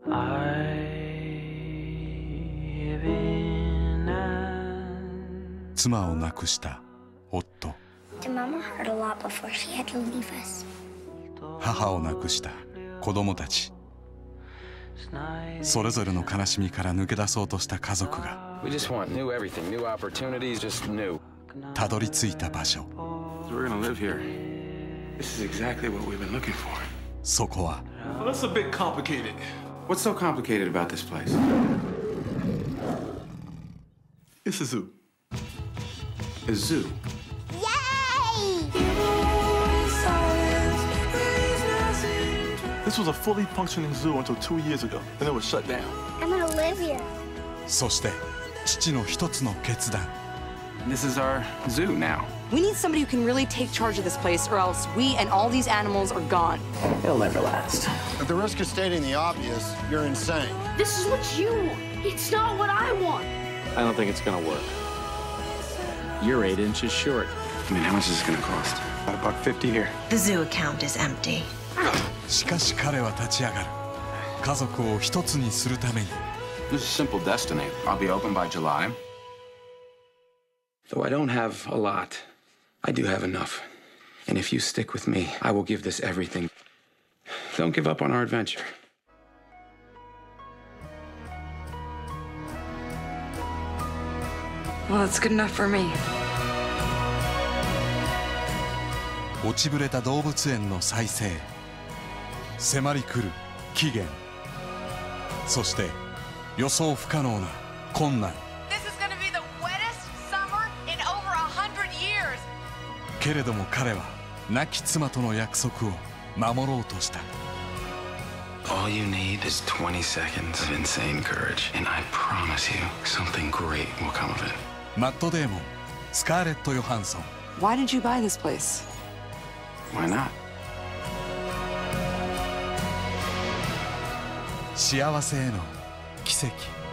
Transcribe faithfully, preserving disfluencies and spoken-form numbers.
妻を亡くした夫。母を亡くした子供たち。それぞれの悲しみから抜け出そうとした家族がたどり着いた場所。そこは What's so complicated about this place? It's a zoo. A zoo? Yay! This was a fully functioning zoo until two years ago. Then it was shut down. I'm gonna live here. そして父の一つの決断。 This is our zoo now. We need somebody who can really take charge of this place, or else we and all these animals are gone. It'll never last. At the risk of stating the obvious, you're insane. This is what you want. It's not what I want. I don't think it's gonna work. You're eight inches short. I mean, how much is this gonna cost? About a buck fifty here. The zoo account is empty. しかし彼は立ち上がる。家族を一つにするために。 This is simple destiny. I'll be open by July. Though I don't have a lot, I do have enough. And if you stick with me, I will give this everything. Don't give up on our adventure. Well, that's good enough for me. 落ちぶれた動物園の再生。迫り来る期限。そして予想不可能な困難。けれども彼は亡き妻との約束を守ろうとした。 All you need is twenty seconds of insane courage, and I promise you, something great will come of it. マット・デーモン、スカーレット・ヨハンソン。 Why did you buy this place? Why not? 幸せへの奇跡。